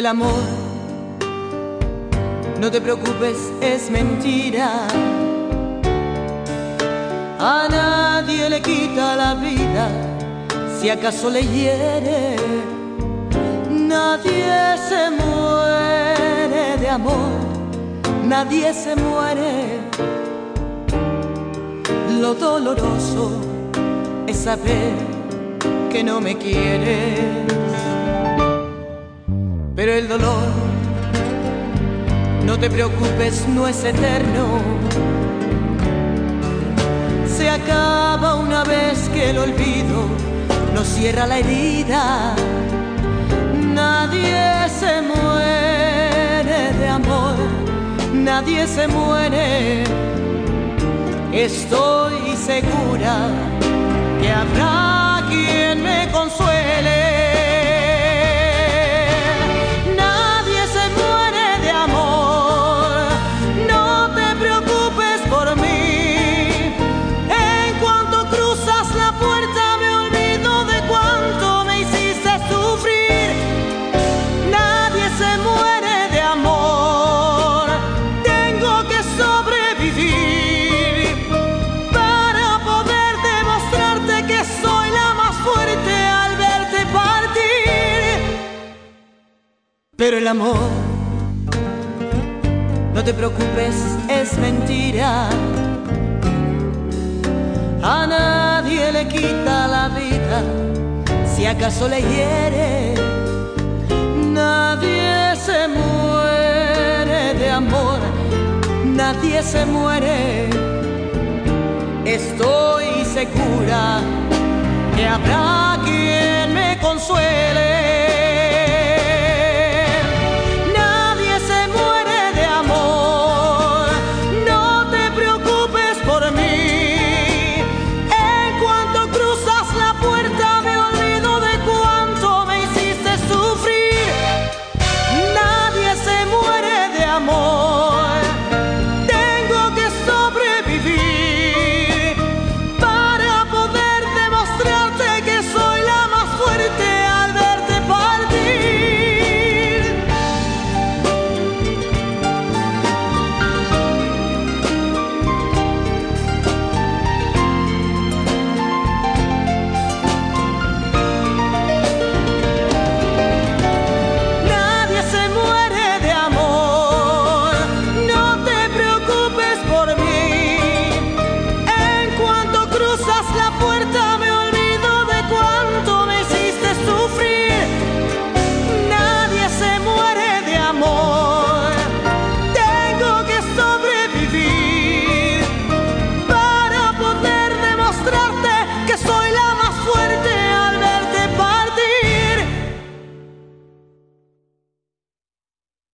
El amor, no te preocupes, es mentira. A nadie le quita la vida, si acaso le hiere. Nadie se muere de amor, nadie se muere. Lo doloroso es saber que no me quieres. Pero el dolor, no te preocupes, no es eterno. Se acaba una vez que el olvido nos cierra la herida. Nadie se muere de amor, nadie se muere. Estoy segura que habrá quien me consuele. Nadie se muere de amor, no te preocupes por mí. En cuanto cruzas la puerta me olvido de cuánto me hiciste sufrir. Nadie se muere de amor, tengo que sobrevivir para poder demostrarte que soy la más fuerte al verte partir. Pero el amor, no te preocupes, es mentira. A nadie le quita la vida, si acaso le hiere. Nadie se muere de amor, nadie se muere. Estoy segura que habrá quien me consuele.